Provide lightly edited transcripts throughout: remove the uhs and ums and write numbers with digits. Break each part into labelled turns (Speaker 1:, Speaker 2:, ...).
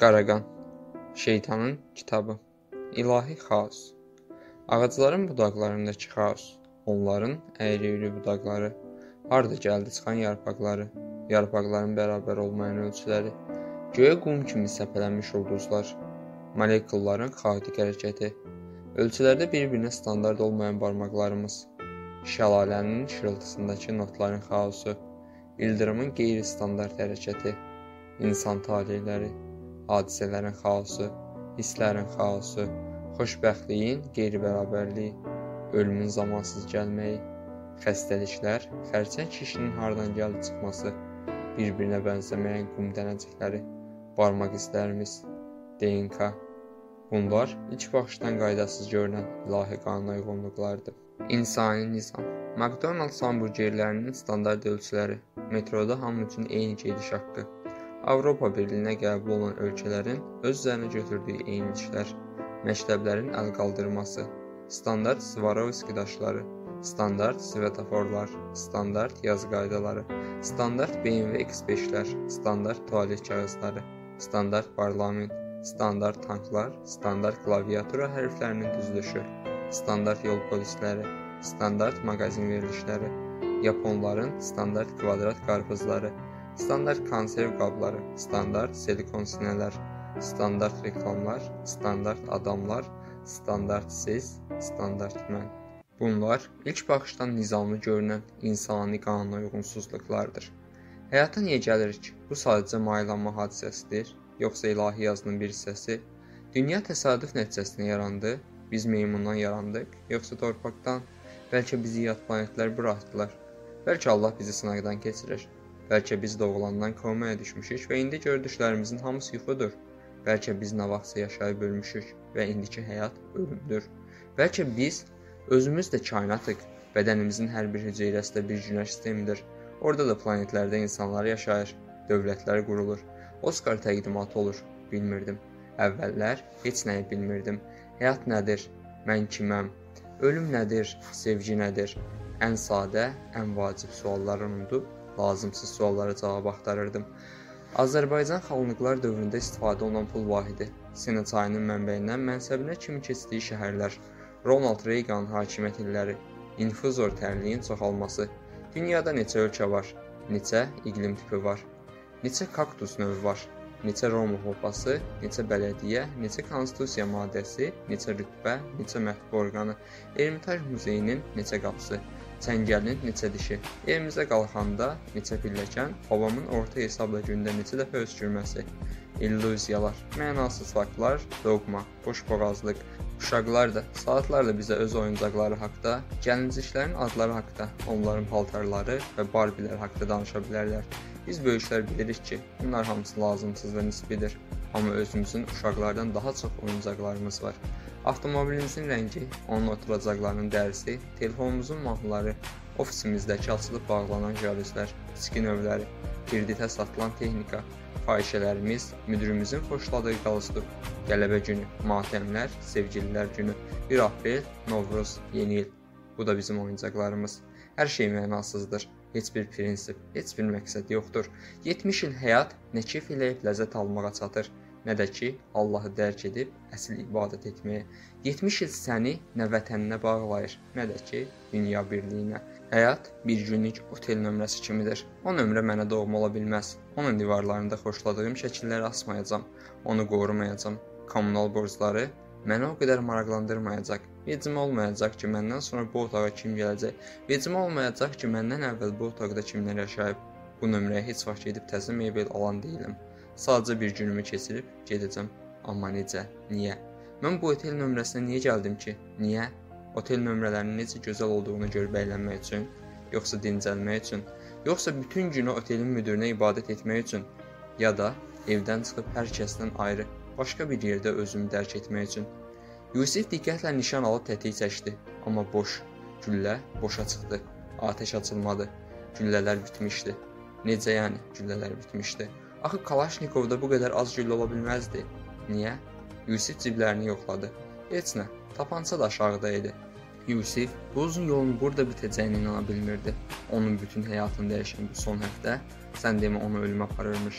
Speaker 1: Qaraqan, Şeytanın kitabı, İlahi xaos, ağacların budaqlarındakı xaos, onların əyri-üyrü budaqları, harda gəldi çıxan yarpaqları, yarpaqların bərabər olmayan ölçüləri, göyə qum kimi səpələnmiş ulduzlar, molekulların xaotik hərəkəti, ölçülərdə bir-birinə standart olmayan barmaqlarımız, şəlalənin şırıltısındakı notların xaosu, ildırımın qeyri-standart hərəkəti, insan taleyləri, hadisələrin xaosu, hisslərin xaosu, xoşbəxtliyin qeyri-bərabərliyi, ölümün zamansız gəlməyi, xəstəliklər, xərçəng kişinin hardan gəldi çıxması, bir-birinə bənzəməyən qum dənəcikləri, barmaq izlərimiz, DNK. Bunlar ilk baxışdan qaydasız görünən ilahi qanuna uyğunluqlardır. İnsani nizam, McDonald's hamburgerlərinin standart ölçüləri, metroda hamı üçün eyni gediş haqqı, Avropa Birliyinə qəbul olan ölkələrin öz üzərinə götürdüyü eyniliklər, məktəblərin əl qaldırması, standart Swarovski daşları, standart svetoforlar, standart yazı qaydaları, standart BMW X5-lər, standart tualet kağızları, standart parlament, standart tanklar, standart klaviatura hərflərinin düzülüşü, standart yol polisləri, standart mağazin verilişləri, Yaponların standart kvadrat qarpızları, standart konserv qabları, standart silikon sinələr, standart reklamlar, standart adamlar, standart siz, standart mən. Bunlar ilk baxışdan nizamlı görünən insani qanuna uyğunsuzluqlardır. Həyata niyə gəlirik? Bu sadəcə mayelanma hadisəsidir, yoxsa ilahi yazının bir hissəsi? Dünya təsadüf nəticəsində yarandı, biz meymundan yarandıq, yoxsa torpaqdan? Bəlkə bizi yad planetlər buraxdılar. Bəlkə Allah bizi sınaqdan keçirir. Bəlkə biz doğulandan komaya düşmüşük və indi gördüklərimizin hamısı yuxudur. Bəlkə biz nə vaxtsa yaşayıb ölmüşük və indiki həyat ölümdür. Bəlkə biz özümüz də kainatıq. Bədənimizin hər bir hüceyrəsi də bir günəş sistemidir. Orada da planetlərdə insanlar yaşayır, dövlətlər qurulur. Oskar təqdimatı olur, bilmirdim. Əvvəllər heç nəyi bilmirdim. Həyat nədir? Mən kiməm? Ölüm nədir? Sevgi nədir? Ən sadə, ən vacib sualları unudub, lazımsız suallara cavab axtarırdım. Azərbaycan xanlıqlar dövründə istifadə olunan pul vahidi, Sena çayının mənbəyindən mənsəbinə kimi keçdiyi şəhərlər, Ronald Reagan hakimiyyət illəri, infuzor tərliyin çoxalması, dünyada neçə ölkə var, neçə iqlim tipi var, neçə kaktus növü var, neçə Roma hopası, neçə bələdiyyə, neçə konstitusiya maddəsi, neçə rütbə, neçə mətbu orqanı, Ermitaj muzeyinin neçə qapısı, Çəngəlin neçə dişi, evimizə qalxanda neçə pilləkən, babamın orta hesabla gündə neçə dəfə öskürməsi, illüziyalar, mənasız faktlar, dogma, boşboğazlıq, uşaqlar da, saatlar da bizə öz oyuncaqları haqda, gəlinciklərin adları haqda, onların paltarları və barbilər haqda danışa bilərlər. Biz böyüklər bilirik ki, bunlar hamısı lazımsız və nisbidir, amma özümüzün uşaqlardan daha çox oyuncaqlarımız var. Avtomobilimizin rəngi, onun oturacaqlarının dərisi, telefonumuzun mahnıları, ofisimizdəki açılıb bağlanan jalüzlər, içki növləri, kreditə satılan texnika, fahişələrimiz, müdürümüzün xoşladığı qalstuk, qələbə günü, matəmlər, sevgililər günü, 1 aprel, Novruz, yeni il. Bu da bizim oyuncaqlarımız. Hər şey mənasızdır. Heç bir prinsip, heç bir məqsəd yoxdur. 70 il həyat nə keyf eləyib ləzzət almağa çatır, nə də ki, Allahı dərk edib əsl ibadət etməyə. 70 il səni nə vətəninə bağlayır, nə də ki, dünya birliyinə. Həyat bir günlük otel nömrəsi kimidir. O nömrə mənə doğma ola bilməz. Onun divarlarında xoşladığım şəkilləri asmayacam, onu qorumayacam. Kommunal borcları məni o qədər maraqlandırmayacaq. Vecimə olmayacaq ki, məndən sonra bu otağa kim gələcək. Vecimə olmayacaq ki, məndən əvvəl bu otaqda kimlər yaşayıb. Bu nömrəyə heç vaxt gedib təzə mebel alan deyiləm. Sadəcə bir günümü keçirib gedəcəm. Amma necə? Niyə? Mən bu otel nömrəsinə niyə gəldim ki? Niyə? Otel nömrələrinin necə gözəl olduğunu görüb əylənmək üçün, yoxsa dincəlmək üçün, yoxsa bütün günü otelin müdirinə ibadət etmək üçün, ya da evdən çıxıb hər kəsdən ayrı, başqa bir yerdə özümü dərk etmək üçün. Yusif diqqətlə nişan alıb tətik çəkdi, amma boş. Güllə boşa çıxdı. Atəş açılmadı. Güllələr bitmişdi. Necə yəni güllələr bitmişdi? Axı Kalaşnikovda bu qədər az güllə ola bilməzdi. Niyə? Yusif ciblərini yoxladı. Heç nə, tapança da aşağıda idi. Yusif bu uzun yolun burada bitəcəyinə inana bilmirdi. Onun bütün həyatını dəyişən bu son həftə, sən demə onu ölümə aparırmış.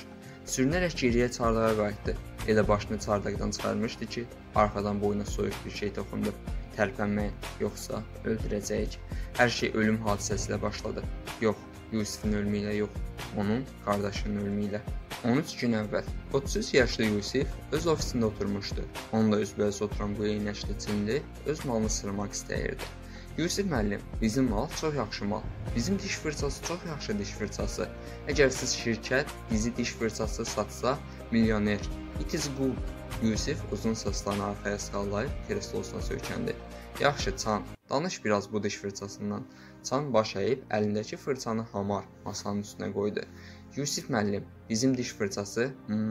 Speaker 1: Sürünərək geriyə çardağa qayıtdı. Elə başını çardaqdan çıxarmışdı ki, arxadan boynuna soyuq bir şey toxundu. Tərpənməyin, yoxsa öldürəcəyik. Hər şey ölüm hadisəsi ilə başladı. Yox, Yusifin ölümü ilə yox, onun qardaşının ölümü ilə. 13 gün əvvəl 33 yaşlı Yusif öz ofisində oturmuşdu. Onunla üzbəüz oturan bu eynəkli Çinli öz malını sırmaq istəyirdi. Yusif müəllim, bizim mal çox yaxşı mal. Bizim diş fırçası çox yaxşı diş fırçası. Əgər siz şirkət bizi diş fırçası satsa, milyoner. It is good. Yusif uzun saçlarını arxaya sallayıb kreslosuna söykəndi. Yaxşı, Çan, danış biraz bu diş fırçasından. Çan baş əyib əlindəki fırçanı hamar masanın üstünə qoydu. Yusif müəllim, bizim diş fırçası...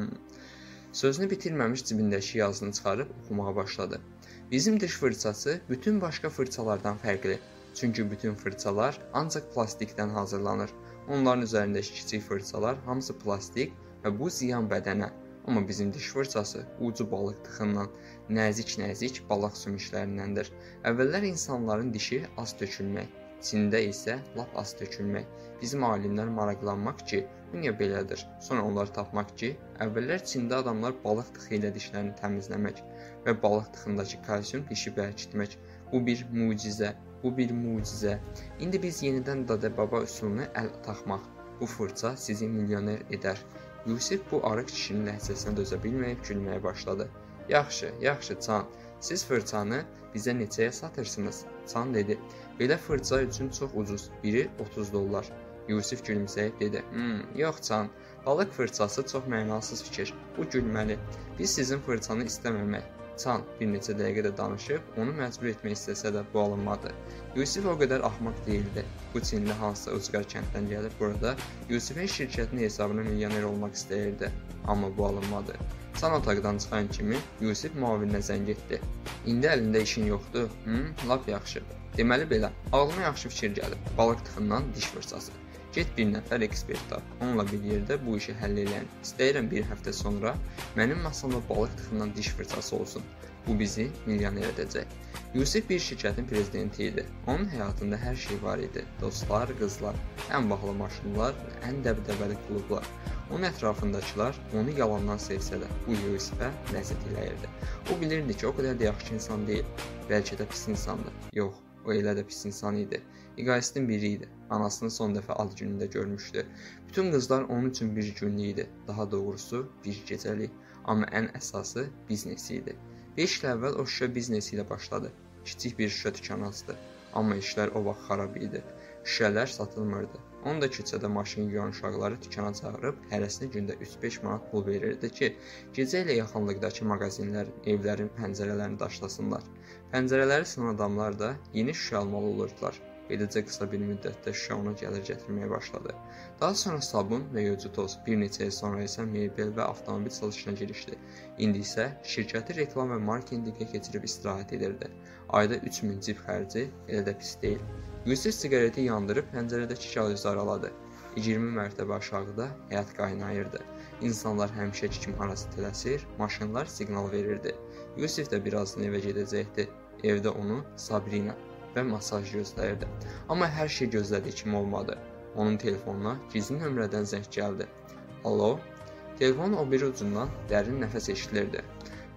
Speaker 1: Sözünü bitirməmiş cibindəki yazını çıxarıb oxumağa başladı. Bizim diş fırçası bütün başqa fırçalardan fərqli. Çünki bütün fırçalar ancaq plastikdən hazırlanır. Onların üzərindəki kiçik fırçalar hamısı plastik və bu ziyan bədənə. Amma bizim diş fırçası ucu balıq tıxından, nəzik-nəzik balaq sümüklərindəndir. Əvvəllər insanların dişi az tökülmək, Çində isə lap az tökülmək. Bizim alimlər maraqlanmaq ki, bu niyə belədir? Sonra onları tapmaq ki, əvvəllər Çində adamlar balıq tıxı ilə dişlərini təmizləmək və balıq tıxındakı kalsium dişi bərkitmək. Bu bir mucizə, bu bir mucizə. İndi biz yenidən Dade-baba üsulunu əl taxmaq. Bu fırça sizi milyoner edər. Yusif bu arıq kişinin ləhcəsinə dözə bilməyib gülməyə başladı. Yaxşı, yaxşı, Çan. Siz fırçanı bizə neçəyə satırsınız? Çan dedi. Belə fırça üçün çox ucuz. Biri 30 dollar. Yusif gülümsəyib dedi. Yox, Çan. Balıq fırçası çox mənasız fikir. Bu gülməli. Biz sizin fırçanı istəməmək. Çan bir neçə dəqiqə də danışıb, onu məcbur etmək istəsə də bu alınmadı. Yusif o qədər axmaq deyildi. Bu Çinli hansısa ucqar kənddən gəlib burada Yusifin şirkətinin hesabına milyoner olmaq istəyirdi. Amma bu alınmadı. Çan otaqdan çıxan kimi Yusif müavininə zəng etdi. İndi əlində işin yoxdur? Lap yaxşı. Deməli belə, ağlıma yaxşı fikir gəlib. Balıq tıxından diş fırçası. Get bir nəfər ekspert tap. Onunla bir yerdə bu işi həll eləyən. İstəyirəm bir həftə sonra mənim masamda balıq tıxından diş fırçası olsun. Bu bizi milyoner edəcək. Yusif bir şirkətin prezidenti idi. Onun həyatında hər şey var idi. Dostlar, qızlar, ən bahalı maşınlar, ən dəbdəbəli klublar. Onun ətrafındakılar onu yalandan sevsə də bu Yusifə ləzzət eləyirdi. O bilirdi ki, o qədər də yaxşı insan deyil. Bəlkə də pis insandı. Yox, o elə də pis insan idi. Egoistin biri idi. Anasını son dəfə ad günündə görmüşdü. Bütün qızlar onun üçün bir günlük idi. Daha doğrusu bir gecəlik. Amma ən əsası biznesi idi. 5 il əvvəl o şüşə biznesi ilə başladı. Kiçik bir şüşə dükanı açdı. Amma işlər o vaxt xarab idi. Şüşələr satılmırdı. Onu da küçədə maşın yuyan uşaqları dükana çağırıb hərəsinə gündə 3-5 manat pul verirdi ki, gecə ilə yaxınlıqdakı mağazinlərin, evlərin pəncərələrini daşlasınlar. Pəncərələri sınan adamlar da yeni şüşə almalı olurdular. Beləcə qısa bir müddətdə şüşə ona gəlir gətirməyə başladı. Daha sonra sabun və yoğurtlu toz, bir neçə il sonra isə mebel və avtomobil satışına girişdi. İndi isə şirkəti reklam və marketinqə keçirib istirahət edirdi. Ayda 3000 cib xərci elə də pis deyil. Yusif siqareti yandırıb pəncərədəki kağızı araladı. 20 mərtəbə aşağıda həyat qaynayırdı. İnsanlar həmişəki kimi arası tələsir, maşınlar siqnal verirdi. Yusif də birazdan evə gedəcəkdi. Evdə onu Sabrina və masaj gözləyirdi. Amma hər şey gözlədiyi kimi olmadı. Onun telefonuna gizli nömrədən zəng gəldi. Alo? Telefonun o biri ucundan dərin nəfəs eşidilirdi.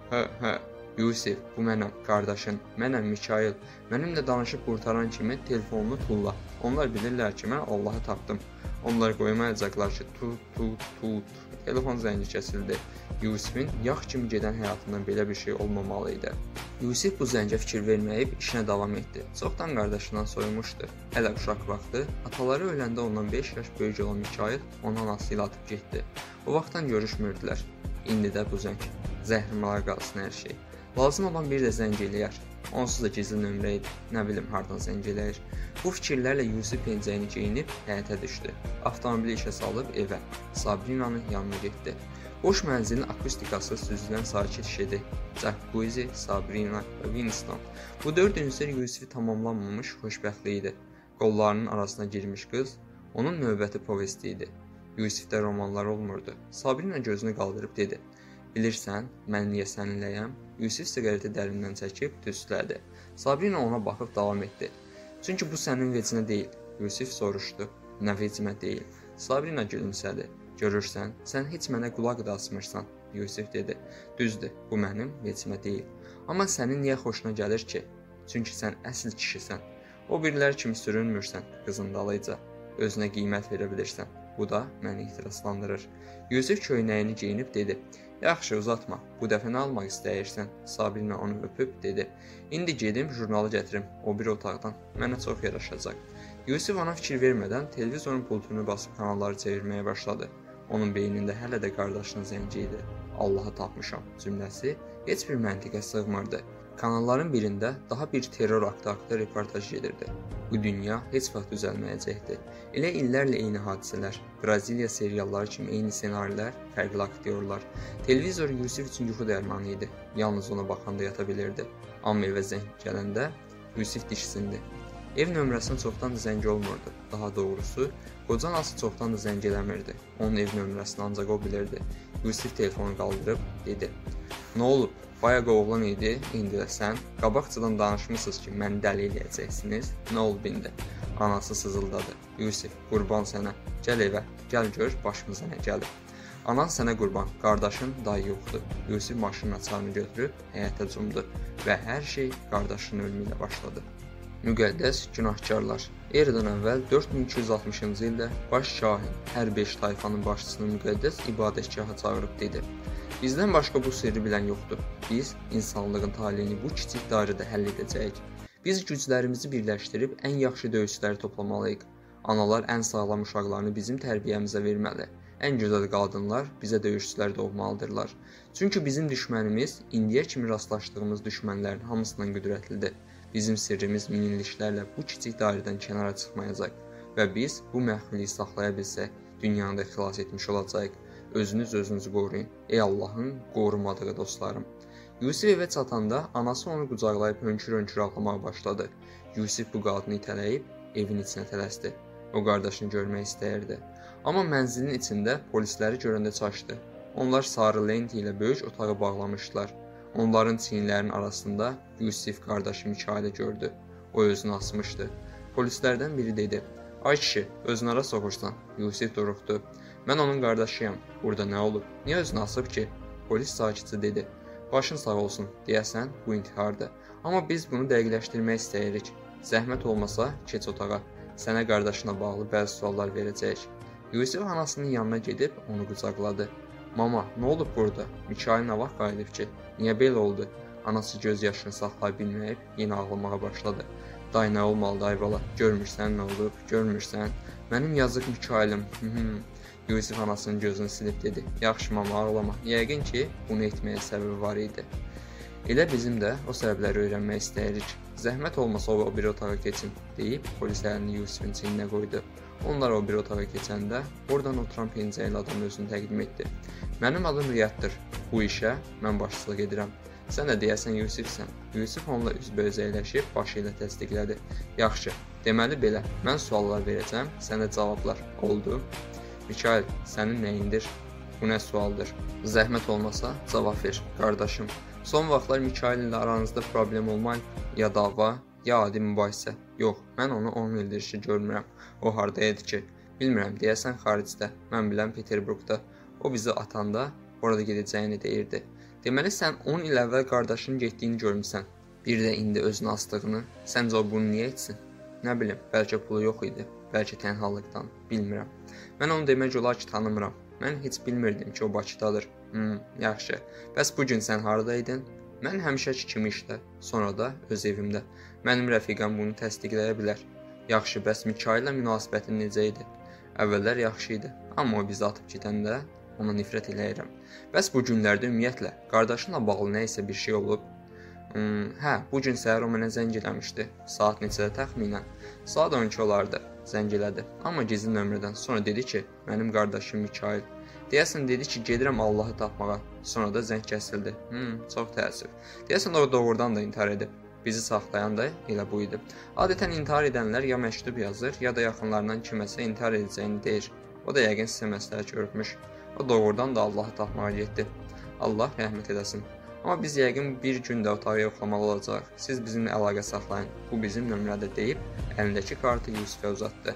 Speaker 1: Hə, Yusif, bu mənəm, qardaşın, mənəm Mikail. Mənimlə danışıb qurtaran kimi telefonunu tulla. Onlar bilirlər ki, mən Allahı tapdım. Onlar qoymayacaqlar ki, tut. Telefon zəngi kəsildi. Yusifin yax kimi gedən həyatından belə bir şey olmamalı idi. Yusif bu zəngə fikir verməyib işinə davam etdi. Çoxdan qardaşından soyumuşdu. Hələ uşaq vaxtı, ataları öləndə ondan 5 yaş böyük olan Mikail onu anası ilə atıb getdi. O vaxtdan görüşmürdülər. İndi də bu zəng. Zəhrimalar qalsın hər şey. Lazım olan bir də zəng eləyər. Onsuz da gizli nömrə idi. Nə bilim hardan zəng eləyir. Bu fikirlərlə Yusif pencəyini geyinib həyətə düşdü. Avtomobili işə salıb evə, Sabrinanın yanına getdi. Boş mənzilin akustikası süzülən sakit şedi. Jacuzzi, Sabrina və Winston. Bu dörd ünsür Yusifi tamamlanmamış xoşbəxtlik idi. Qollarının arasına girmiş qız onun növbəti povesti idi. Yusifdə romanlar olmurdu. Sabrina gözünü qaldırıb dedi. Bilirsən, mən niyə səninləyəm? Yusif siqareti dərindən çəkib tüstülədi. Sabrina ona baxıb davam etdi. Çünki bu sənin vecinə deyil. Yusif soruşdu. Nə vecimə deyil? Sabrina gülümsədi. Görürsən, sən heç mənə qulaq da asmırsan. Yusif dedi. Düzdür, bu mənim vecimə deyil. Amma sənin niyə xoşuna gəlir ki? Çünki sən əsl kişisən. O birilər kimi sürünmürsən, qızındalıca. Özünə qiymət verə bilirsən. Bu da məni ehtiraslandırır. Yusif köynəyini geyinib dedi. Yaxşı, uzatma. Bu dəfə nə almaq istəyirsən? Sabirlə onu öpüb dedi. İndi gedim jurnalı gətirim. O bir otaqdan. Mənə çox yaraşacaq. Yusif ona fikir vermədən televizorun pultunu basıb kanalları çevirməyə başladı. Onun beynində hələ də qardaşının zənci idi. Allahı tapmışam cümləsi heç bir məntiqə sığmırdı. Kanalların birində daha bir terror aktı haqqında reportaj gedirdi. Bu dünya heç vaxt düzəlməyəcəkdi. Elə illərlə eyni hadisələr, Braziliya serialları kimi eyni ssenarilər, fərqli aktyorlar. Televizor Yusif üçün yuxu dərmanı idi. Yalnız ona baxanda yata bilirdi. Amma evə zəng gələndə Yusif diksindi. Ev nömrəsinin çoxdan da zəng olmurdu. Daha doğrusu, qoca anası çoxdan da zəng eləmirdi. Onun ev nömrəsini ancaq o bilirdi. Yusif telefonu qaldırıb dedi. Nə olub? Bayaq oğlan idi, indi də sən. Qabaqcadan danışmısınız ki, məni dəli eləyəcəksiniz. Nə olub indi? Anası sızıldadı. Yusif, qurban sənə. Gəl evə, gəl gör başımıza nə gəlir. Anan sənə qurban, qardaşın dayı yoxdur. Yusif maşının açarını götürüb həyətə cumdu və hər şey qardaşının ölümü ilə başladı. Müqəddəs günahkarlar. Eradan əvvəl 4260-cı ildə baş kahin hər 5 tayfanın başçısını müqəddəs ibadətgaha çağırıb dedi. Bizdən başqa bu sirri bilən yoxdur. Biz insanlığın taleyini bu kiçik dairədə həll edəcəyik. Biz güclərimizi birləşdirib ən yaxşı döyüşçüləri toplamalıyıq. Analar ən sağlam uşaqlarını bizim tərbiyəmizə verməli. Ən gözəl qadınlar bizə döyüşçülər doğmalıdırlar. Çünki bizim düşmənimiz indiyə kimi rastlaşdığımız düşmənlərin hamısından qüdrətlidir. Bizim sirrimiz minilliklərlə bu kiçik dairədən kənara çıxmayacaq və biz bu məxfiliyi saxlaya bilsək, dünyanı da xilas etmiş olacağıq. Özünüzü qoruyun, ey Allahın qorumadığı dostlarım. Yusif evə çatanda anası onu qucaqlayıb hönkür-hönkür ağlamağa başladı. Yusif bu qadını itələyib evin içinə tələsdi. O qardaşını görmək istəyirdi. Amma mənzilin içində polisləri görəndə çaşdı. Onlar sarı lenti ilə böyük otağı bağlamışdılar. Onların çiyinlərinin arasında Yusif qardaşı Mikaili gördü. O özünü asmışdı. Polislərdən biri dedi. Ay kişi, özünü ara soxursan. Yusif duruxdu. Mən onun qardaşıyam. Burada nə olub? Niyə özünü asıb ki? Polis sakitcə dedi. Başın sağ olsun, deyəsən bu intihardır. Amma biz bunu dəqiqləşdirmək istəyirik. Zəhmət olmasa keç otağa. Sənə qardaşına bağlı bəzi suallar verəcəyik. Yusif anasının yanına gedib onu qucaqladı. Mama, nə olub burada? Mikail nə vaxt qayıdıb ki? Niyə belə oldu? Anası göz yaşını saxlaya bilməyib yenə ağlamağa başladı. Day nə olmalı day bala? Görmürsən nə olub? Görmürsən? Mənim yazıq Mikailim. Yusif anasının gözünü silib dedi. Yaxşı mama, ağlama. Yəqin ki, bunu etməyə səbəbi var idi. Elə bizim də o səbəbləri öyrənmək istəyirik. Zəhmət olmasa o bir otağa keçin, deyib polis əlini Yusifin çiyninə qoydu. Onlar o bir otağa keçəndə oradan oturan pencəkli adam özünü təqdim etdi. Mənim adım Riyaddır. Bu işə mən başçılıq edirəm. Sən də deyəsən Yusifsən. Yusif onunla üzbəüz əyləşib başı ilə təsdiqlədi. Yaxşı, deməli belə, mən suallar verəcəm, sənə cavablar. Oldu. Mikail, sənin nəyindir? Bu nə sualdır? Zəhmət olmasa cavab ver, qardaşım. Son vaxtlar Mikail ilə aranızda problem olmayıb, ya dava, ya adi mübahisə. Yox, mən onu 10 ildir ki görmürəm. O hardaydı ki? Bilmirəm, deyəsən xaricdə. Mən biləm Peterburqda. O bizi atanda orada gedəcəyini deyirdi. Deməli sən 10 il əvvəl qardaşının getdiyini görmüsən. Bir də indi özünü astığını. Səncə o bunu niyə etsin? Nə bilim, bəlkə pulu yox idi. Bəlkə tənhalıqdan, bilmirəm. Mən onu demək olar ki tanımıram. Mən heç bilmirdim ki o Bakıdadır. Yaxşı. Bəs bu gün sən haradaydın? Mən həmişəki kimi işdə, sonra da öz evimdə. Mənim rəfiqəm bunu təsdiqləyə bilər. Yaxşı, bəs Mikaillə münasibətin necə idi? Əvvəllər yaxşı idi, amma o bizi atıb gedəndə ona nifrət eləyirəm. Bəs bu günlərdə ümumiyyətlə qardaşınla bağlı nə isə bir şey olub? Hə, bu gün səhər o mənə zəng eləmişdi. Saat neçədə təxminən? Saat 12 olardı. Zəng elədi. Amma gizli nömrədən. Sonra dedi ki, mənim qardaşım Mikail. Deyəsən dedi ki, gedirəm Allahı tapmağa. Sonra da zəng kəsildi. Çox təəssüf. Deyəsən o doğrudan da intihar edib. Bizi saxlayan da elə bu idi. Adətən intihar edənlər ya məktub yazır, ya da yaxınlarından kiməsə intihar edəcəyini deyir. O da yəqin sizə məsləhət görmüş. O doğrudan da Allahı tapmağa getdi. Allah rəhmət eləsin. Amma biz yəqin bir gün də otağı yoxlamalı olacaq. Siz bizimlə əlaqə saxlayın. Bu bizim nömrədə deyib, əlindəki kartı Yusifə uzatdı.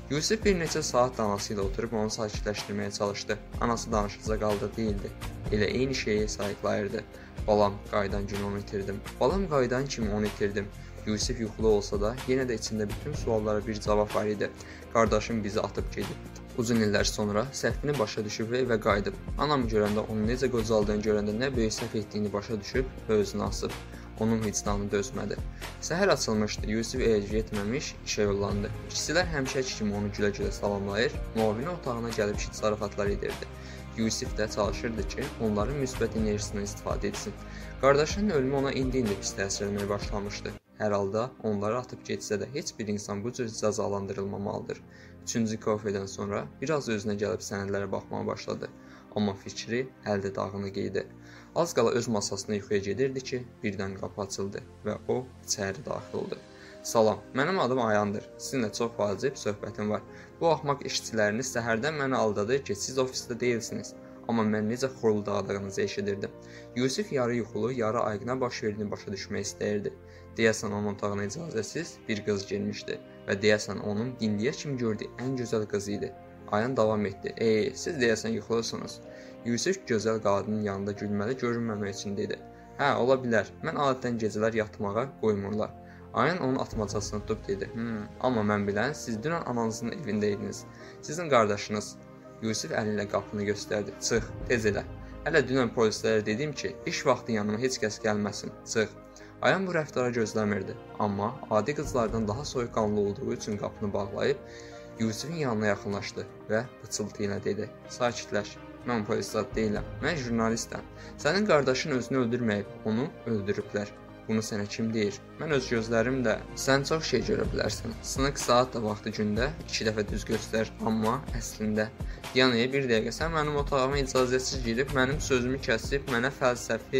Speaker 1: Yusif bir neçə saat anası ilə oturub onu sakitləşdirməyə çalışdı. Anası danışacaq halda değildi. Elə eyni şeyi sayıqlayırdı. Balam, qayıdan gün onu itirdim. Balam qayıdan kimi onu itirdim. Yusif yuxulu olsa da, yenə də içində bütün suallara bir cavab var idi. Qardaşım bizi atıb gedib. Uzun illər sonra səhvini başa düşüb və evə qayıdıb. Anamı görəndə, onun necə qocaldığını görəndə nə böyük səhv etdiyini başa düşüb və özünü asıb. Onun vicdanı dözmədi. Səhər açılmışdı, Yusif evə getməmiş, işə yollandı. İşçilər həmişəki kimi onu gülə-gülə salamlayır, müavini otağına gəlib şit zarafatlar edirdi. Yusif də çalışırdı ki, onların müsbət enerjisindən istifadə etsin. Qardaşının ölümü ona indi pis təsir etməyə başlamışdı. Hər halda onları atıb getsə də heç bir insan bu cür cəzalandırılmamalıdır. 3-cü kofedən sonra biraz özünə gəlib sənədlərə baxmağa başladı. Amma fikri əldə dağınıq idi. Az qala öz masasına yuxuya gedirdi ki, birdən qapı açıldı və o içəri daxil oldu. Salam, mənim adım Ayandır. Sizinlə çox vacib söhbətim var. Bu axmaq işçiləriniz səhərdən məni aldadı ki, siz ofisdə deyilsiniz. Amma mən necə xoruldadığınızı eşidirdim. Yusif yarı yuxulu, yarı ayğına baş verdiyini başa düşmək istəyirdi. Deyəsən onun otağına icazəsiz bir qız girmişdi və deyəsən onun indiyə kimi gördüyü ən gözəl qız idi. Ayan davam etdi. Siz deyəsən yuxulusunuz. Yusif gözəl qadının yanında gülməli görünməmək üçün dedi. Hə, ola bilər. Mən adətən gecələr yatmağa qoymurlar. Ayan onun atmacasını tutub dedi. Amma mən bilən, siz dünən ananızın evində idiniz. Sizin qardaşınız. Yusif əli ilə qapını göstərdi. Çıx, tez elə. Hələ dünən polislərə dedim ki, iş vaxtı yanıma heç kəs gəlməsin. Çıx. Ayan bu rəftara gözləmirdi. Amma adi qızlardan daha soyuqqanlı olduğu üçün qapını bağlayıb Yusifin yanına yaxınlaşdı və pıçıltı ilə dedi. Sakitləş. Mən polis zad deyiləm. Mən jurnalistəm. Sənin qardaşın özünü öldürməyib, onu öldürüblər. Bunu sənə kim deyir? Mən öz gözlərimlə sən çox şey görə bilərsən. Sınıq saat da vaxtı gündə 2 dəfə düz göstər, amma əslində yəni bir dəqiqə sən mənim otağıma icazəsiz girib mənim sözümü kəsib mənə fəlsəfi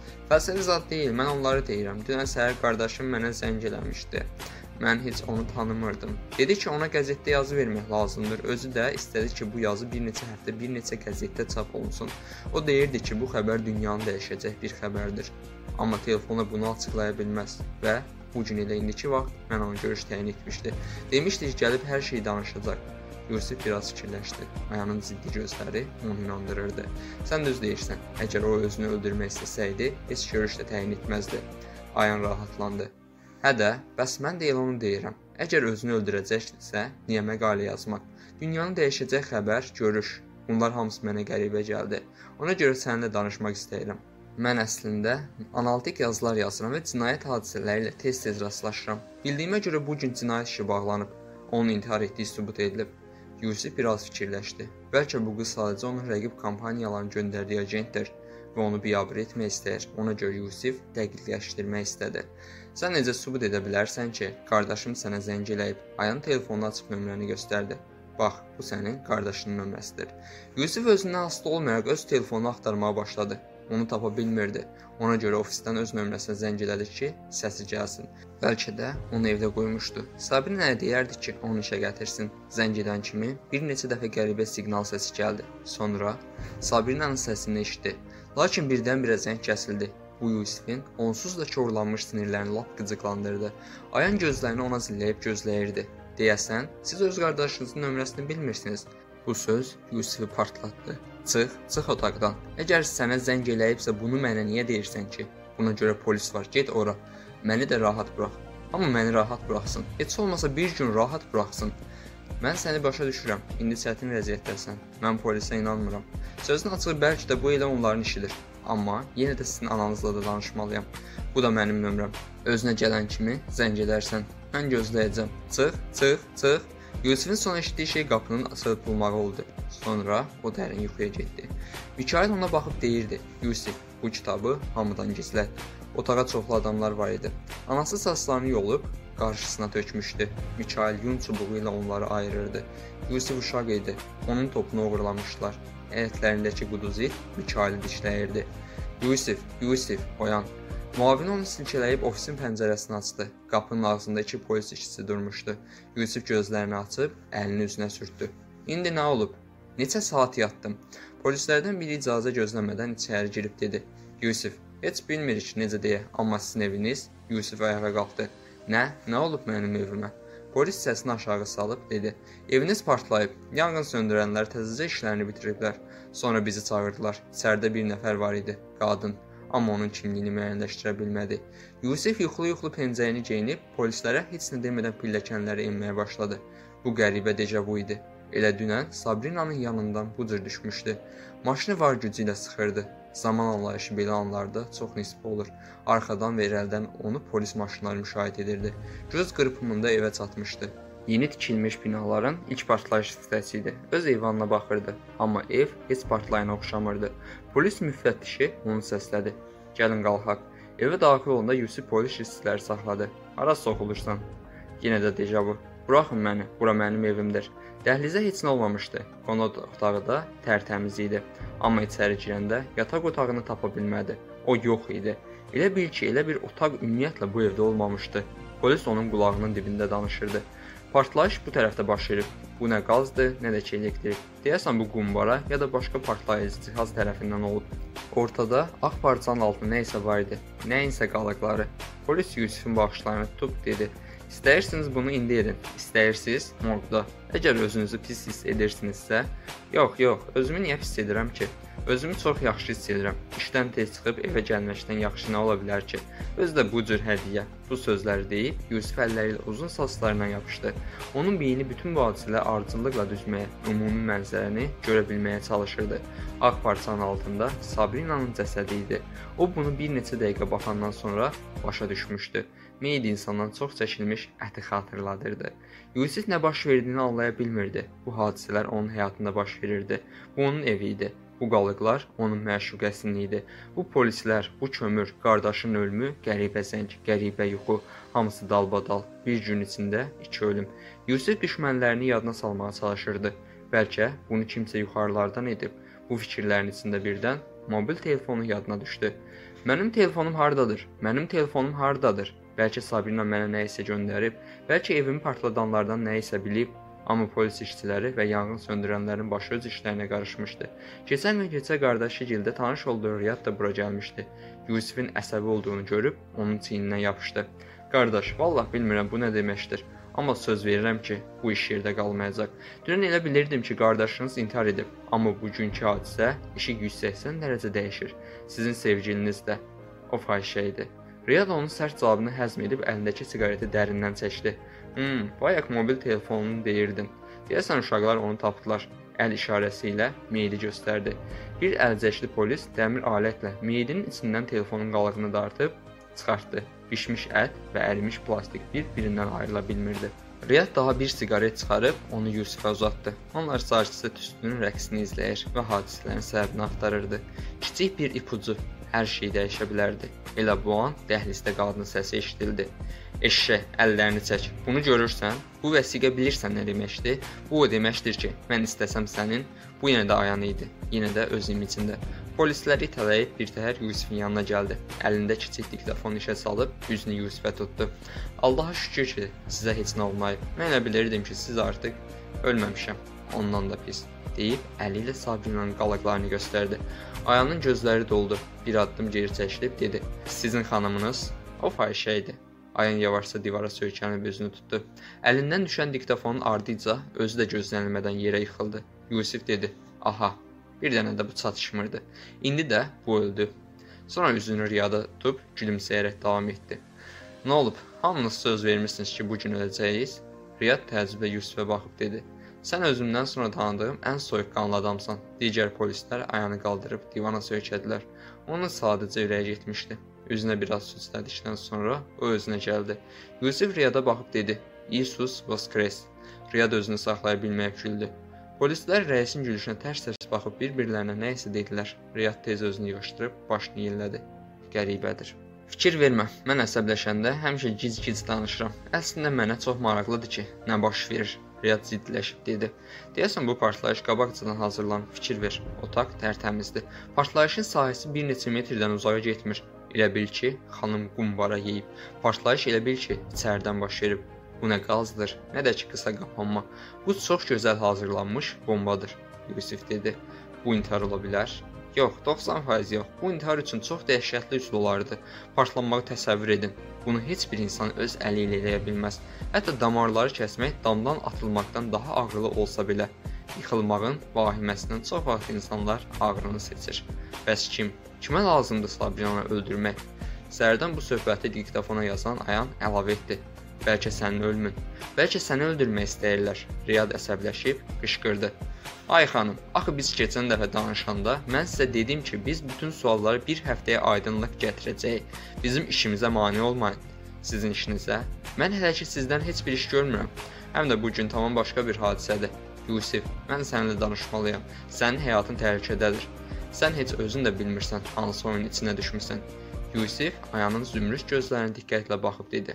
Speaker 1: zad deyil, mən onları deyirəm. Dünən səhər qardaşım mənə zəng eləmişdi. Mən heç onu tanımırdım. Dedi ki, ona qəzetdə yazı vermək lazımdır. Özü də istədi ki, bu yazı bir neçə həftə, bir neçə qəzetdə çap olunsun. O deyirdi ki, bu xəbər dünyanı dəyişəcək bir xəbərdir. Amma telefonla bunu açıqlaya bilməz və bu gün elə indiki vaxt mən onu görüş təyin etmişdi. Demişdi ki, gəlib hər şeyi danışacaq. Yusif biraz fikirləşdi. Ayanın ciddi gözləri onu inandırırdı. Sən düz deyirsən, əgər o özünü öldürmək istəsəydi, heç görüş də təyin etməzdi. Ayan rahatlandı. Hə də, bəs mən də elə onu deyirəm. Əgər özünü öldürəcəksə, niyə məqalə yazmaq? Dünyanı dəyişəcək xəbər, görüş. Bunlar hamısı mənə qəribə gəldi. Ona görə səninlə danışmaq istəyirəm. Mən əslində analitik yazılar yazıram və cinayət hadisələri ilə tez-tez rastlaşıram. Bildiyimə görə bu gün cinayət işi bağlanıb. Onun intihar etdiyi sübut edilib. Yusif biraz fikirləşdi. Bəlkə bu qız sadəcə onun rəqib kampaniyaların göndərdiyi agentdir və onu biabır etmək istəyir. Ona görə Yusif dəqiqləşdirmək istədi. Sən necə sübut edə bilərsən ki, qardaşım sənə zəng eləyib, Ayanın telefonunu açıb nömrəni göstərdi. Bax, bu sənin qardaşının nömrəsidir. Yusif özündən asılı olmayaraq öz telefonunu axtarmağa başladı. Onu tapa bilmirdi. Ona görə ofisdən öz nömrəsinə zəng elədi ki, səsi gəlsin. Bəlkə də onu evdə qoymuşdu. Sabir nə deyərdi ki, onu işə gətirsin. Zəng edən kimi bir neçə dəfə qəribə siqnal səsi gəldi. Sonra Sabirinənin səsini eşitdi. Lakin birdən-birə zəng kəsildi. Bu Yusifin onsuz da korlanmış sinirlərini lap qıcıqlandırdı. Ayan gözlərini ona zilləyib gözləyirdi. Deyəsən, siz öz qardaşınızın nömrəsini bilmirsiniz. Bu söz Yusifi partlatdı. Çıx otaqdan. Əgər sənə zəng eləyibsə bunu mənə niyə deyirsən ki? Buna görə polis var, get ora. Məni də rahat burax. Amma məni rahat buraxsın. Heç olmasa bir gün rahat buraxsın. Mən səni başa düşürəm. İndi çətin vəziyyətdəsən. Mən polisə inanmıram. Sözün açığı bəlkə də bu elə onların işidir. Amma yenə də sizin ananızla da danışmalıyam. Bu da mənim nömrəm. Özünə gələn kimi zəng edərsən. Mən gözləyəcəm. Çıx. Yusifin son eşitdiyi şey qapının açılmağı oldu. Sonra o dərin yuxuya getdi. Mikail ona baxıb deyirdi. Yusif, bu kitabı hamıdan gizlət. Otağa çoxlu adamlar var idi. Anası saçlarını yolub qarşısına tökmüşdü. Mikail yun çubuğu ilə onları ayırırdı. Yusif uşaq idi. Onun topunu oğurlamışdılar. Həyətlərindəki quduz it Mikaili dişləyirdi. Yusif, oyan. Muavini onu silkələyib ofisin pəncərəsini açdı. Qapının ağzında 2 polis işçisi durmuşdu. Yusif gözlərini açıb əlini üzünə sürtdü. İndi nə olub? Neçə saat yatdım. Polislərdən biri icazə gözləmədən içəri girib dedi. Yusif, heç bilmirik necə deyə, amma sizin eviniz? Yusif ayağa qalxdı. Nə olub mənim evimə? Polis səsini aşağı salıb dedi: "Eviniz partlayıb. Yanğın söndürənlər təzəcə işlərini bitiriblər. Sonra bizi çağırdılar. İçəridə bir nəfər var idi, qadın. Amma onun kimliyini müəyyənləşdirə bilmədi." Yusif yuxulu-yuxulu pencəyini geyinib polislərə heç nə demədən pilləkənləri enməyə başladı. Bu qəribə dejavu idi. Elə dünən Sabrinanın yanından bu cür düşmüşdü. Maşını var gücü ilə sıxırdı. Zaman anlayışı belə anlarda çox nisbi olur. Arxadan və irəlidən onu polis maşınları müşahidə edirdi. Göz qırpımında evə çatmışdı. Yeni tikilmiş binaların ilk partlayış hissəsi idi. Öz eyvanına baxırdı. Amma ev heç partlayana oxşamırdı. Polis müfəttişi onu səslədi: "Gəlin qalxaq." Evə daxil olanda Yusif polis işçiləri saxladı. "Hara soxulursan?" Yenə də dejavu. "Buraxın məni, bura mənim evimdir." Dəhlizə heç nə olmamışdı. Qonaq otağı da tərtəmiz idi. Amma içəri girəndə yataq otağını tapa bilmədi. O yox idi. Elə bil ki, elə bir otaq ümumiyyətlə bu evdə olmamışdı. Polis onun qulağının dibində danışırdı. Partlayış bu tərəfdə baş verib. Bu nə qazdır, nə də ki elektrik. Deyəsən bu qumbara ya da başqa partlayıcı cihaz tərəfindən olub. Ortada ağ parçanın altında nə isə var idi. Nəyinsə qalıqları. Polis Yusifin baxışlarını tutub dedi: "İstəyirsiniz bunu indi edin. İstəyirsiniz morqda. Əgər özünüzü pis hiss edirsinizsə." Yox, özümü niyə pis edirəm ki? Özümü çox yaxşı hiss edirəm. İşdən tez çıxıb evə gəlməkdən yaxşı nə ola bilər ki? Özü də bu cür hədiyyə. Bu sözləri deyib Yusif əlləri ilə uzun saçlarına yapışdı. Onun beyni bütün bu hadisələri ardıcıllıqla düzməyə, ümumi mənzərəni görə bilməyə çalışırdı. Ağ parçanın altında Sabrinanın cəsədi idi. O bunu bir neçə dəqiqə baxandan sonra başa düşmüşdü. Meyid insandan çox çəkilmiş əti xatırladırdı. Yusif nə baş verdiyini anlaya bilmirdi. Bu hadisələr onun həyatında baş verirdi. Bu onun evi idi. Bu qalıqlar onun məşuqəsinin idi. Bu polislər, bu kömür, qardaşın ölümü, qəribə zəng, qəribə yuxu, hamısı dalbadal. Bir gün içində 2 ölüm. Yusif düşmənlərini yadına salmağa çalışırdı. Bəlkə bunu kimsə yuxarılardan edib. Bu fikirlərin içində birdən mobil telefonu yadına düşdü. "Mənim telefonum hardadır? Mənim telefonum hardadır?" Bəlkə Sabrina mənə nə isə göndərib, bəlkə evimi partladanlardan nə isə bilib. Amma polis işçiləri və yanğın söndürənlərin başı öz işlərinə qarışmışdı. Keçən gün gecə qardaşı Gildə tanış olduğu Riyad da bura gəlmişdi. Yusifin əsəbi olduğunu görüp onun çiynindən yapışdı. "Qardaş, vallah bilmirəm bu nə deməkdir. Amma söz verirəm ki, bu iş yerdə qalmayacaq. Dünən elə bilirdim ki, qardaşınız intihar edib. Amma bugünkü hadisə işi 180 dərəcə dəyişir. Sizin sevgiliniz də." O fahişə idi. Riyad onun sərt cavabını həzm edib əlindəki siqareti dərindən çəkdi. Bayaq mobil telefonunu deyirdin. Deyəsən uşaqlar onu tapdılar." Əl işarəsi ilə meyidi göstərdi. Bir əlcəkli polis dəmir alətlə meyidin içindən telefonun qalığını dartıb çıxartdı. Bişmiş ət və ərimiş plastik bir-birindən ayrıla bilmirdi. Riyad daha bir siqaret çıxarıb onu Yusifə uzatdı. Onlar sakitcə tüstünün rəqsini izləyir və hadisələrin səbəbini axtarırdı. Kiçik bir ipucu hər şey dəyişə bilərdi. Elə bu an dəhlizdə qadın səsi eşidildi. "Eşşək, əllərini çək. Bunu görürsən? Bu vəsiqə bilirsən nə deməkdir? Bu o deməkdir ki, mən istəsəm sənin." Bu yenə də ayan idi. Yenə də öz imicində. Polisləri itələyib birtəhər Yusifin yanına gəldi. Əlində kiçik diktafon işə salıb üzünü Yusifə tutdu. "Allaha şükür ki, sizə heç nə olmayıb. Mən elə bilirdim ki, siz artıq ölməmişəm. Ondan da pis." deyib əli ilə Sabrinanın qalıqlarını göstərdi. Ayanın gözləri doldu. Bir addım geri çəkilib dedi: "Sizin xanımınız?" O fahişə idi. Ayan yavaşca divara söykənib özünü tutdu. Əlindən düşən diktafonun ardınca özü də gözlənilmədən yerə yıxıldı. Yusif dedi: "Aha, bir dənə də bu çatışmırdı. İndi də bu öldü." Sonra üzünü Riyada tutub gülümsəyərək davam etdi. "Nə olub? Hamınız söz vermişsiniz ki, bu gün öləcəyik." Riyad təəccüblə Yusifə baxıb dedi: "Sən özümdən sonra tanıdığım ən soyuqqanlı adamsan." Digər polislər ayağını qaldırıb divana söykədilər. Onun sadəcə ürəyi getmişdi. Üzünə biraz su istədikdən sonra o özünə gəldi. Yusif Riyada baxıb dedi: "İsus voskres." Riyad özünü saxlaya bilməyib güldü. Polislər rəisin gülüşünə tərs-tərs baxıb bir-birlərinə nə isə dedilər. Riyad tez özünü yığışdırıb başını yellədi. "Qəribədir." "Fikir vermə, mən əsəbləşəndə həmişə gic-gic danışıram. Əslində mənə çox maraqlıdır ki, nə baş verir." Riyad ciddiləşib dedi: "Deyəsən bu partlayış qabaqcadan hazırlanıb, fikir ver. Otaq tərtəmizdir. Partlayışın sahəsi bir neçə metrdən uzağa getmir. Elə bil ki, xanım qumbara yeyib. Partlayış elə bil ki, içəridən baş verib. Bu nə qazdır, nə də ki qısa qapanma. Bu çox gözəl hazırlanmış bombadır." Yusif dedi: "Bu intihar ola bilər." Yox, 90% yox. Bu intihar üçün çox dəhşətli üsul olardı. Partlanmağı təsəvvür edin. Bunu heç bir insan öz əli ilə eləyə bilməz. Hətta damarları kəsmək damdan atılmaqdan daha ağrılı olsa belə. Yıxılmağın vahiməsindən çox vaxt insanlar ağrını seçir. Bəs kim? Kimə lazımdır Sabrinanı öldürmək? Səhərdən bu söhbəti diktafona yazan Ayan əlavə etdi. Bəlkə sənin ölümün. Bəlkə səni öldürmək istəyirlər. Riyad əsəbləşib qışqırdı. Ay xanım, axı biz keçən dəfə danışanda mən sizə dedim ki, biz bütün sualları bir həftəyə aydınlıq gətirəcəyik. Bizim işimizə mane olmayın. Sizin işinizə. Mən hələ ki sizdən heç bir iş görmürəm. Həm də bu gün tamam başqa bir hadisədir. Yusif, mən səninlə danışmalıyam. Sənin həyatın təhlükədədir. Sən heç özün də bilmirsən hansı oyunun içinə düşmüsən. Yusif Ayanın zümrüd gözlərinə diqqətlə baxıb dedi.